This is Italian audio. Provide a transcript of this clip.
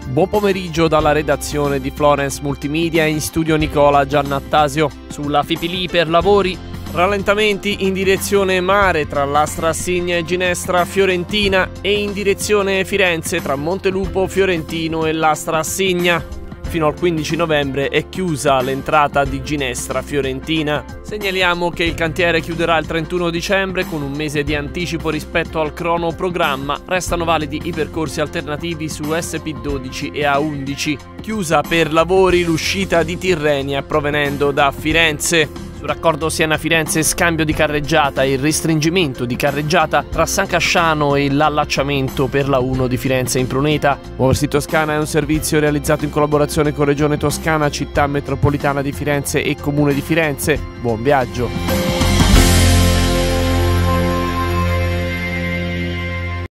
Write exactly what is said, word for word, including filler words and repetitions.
Buon pomeriggio dalla redazione di Florence Multimedia, in studio Nicola Giannattasio. Sulla Fipili per lavori, rallentamenti in direzione mare tra Lastra Assigna e Ginestra Fiorentina e in direzione Firenze tra Montelupo Fiorentino e Lastra Assigna. Fino al quindici novembre è chiusa l'entrata di Ginestra Fiorentina. Segnaliamo che il cantiere chiuderà il trentuno dicembre con un mese di anticipo rispetto al cronoprogramma. Restano validi i percorsi alternativi su S P dodici e A undici. Chiusa per lavori l'uscita di Tirrenia provenendo da Firenze. Sul raccordo Siena-Firenze scambio di carreggiata e il restringimento di carreggiata tra San Casciano e l'allacciamento per la uno di Firenze in Pruneta. Muoversi Toscana è un servizio realizzato in collaborazione con Regione Toscana, Città Metropolitana di Firenze e Comune di Firenze. Buon viaggio!